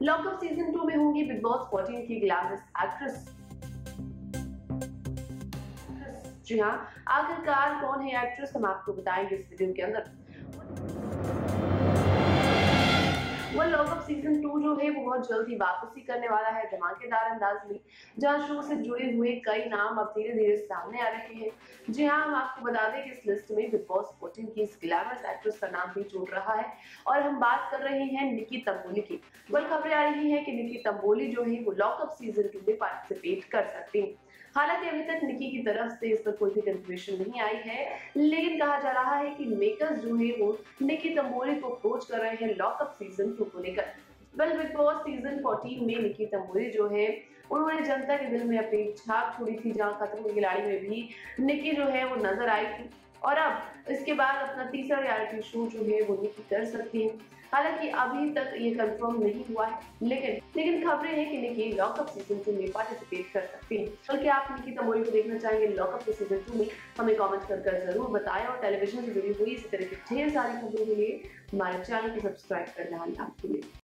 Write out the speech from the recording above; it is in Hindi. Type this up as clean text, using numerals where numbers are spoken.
लॉकअप सीजन 2 में होंगी बिग बॉस 14 की ग्लैमरस एक्ट्रेस। जी हाँ, आखिरकार कौन है एक्ट्रेस, हम आपको बताएंगे इस वीडियो के अंदर। वो लॉकअप सीजन 2 जो है वो बहुत जल्द ही वापसी करने वाला है धमाकेदार अंदाज में, जहां शो से जुड़े हुए कई नाम अब धीरे धीरे सामने आ रहे हैं। जी हाँ, हम आपको बता दें कि इस लिस्ट में बिग बॉस 14 की इस ग्लैमरस एक्ट्रेस का नाम भी जुड़ रहा है और हम बात कर रहे हैं निकी तंबोली की। बड़ी खबरें आ रही हैं कि निकी तंबोली जो है वो लॉकअप सीजन 2 में पार्टिसिपेट कर सकती हैं। हालांकि अभी तक निकी की तरफ से इस पर कोई भी कंफर्मेशन नहीं आई है, लेकिन कहा जा रहा है कि मेकर्स जो है वो निकी तंबोली को अप्रोच कर रहे हैं लॉकअप सीजन 2 को लेकर। बिग बॉस सीजन 14 में निकी तंबोली जो है उन्होंने जनता के दिल में अपनी छाप छोड़ी थी, जहां खतरों के खिलाड़ी में भी निकी जो है वो नजर आई थी और अब इसके बाद अपना तीसरा रियलिटी शो जो है वो निकी कर सकती है। हालांकि अभी तक ये कंफर्म नहीं हुआ है, लेकिन खबरें हैं कि निकी लॉकअप सीजन 2 में पार्टिसिपेट कर सकती है। बल्कि आप निकी तंबोली को देखना चाहेंगे लॉकअप के सीजन 2 में, हमें कमेंट कर जरूर बताएं और टेलीविजन से जुड़ी हुई इसी तरह की ढेर सारी खबरों के लिए हमारे चैनल को सब्सक्राइब करना ना भूलें।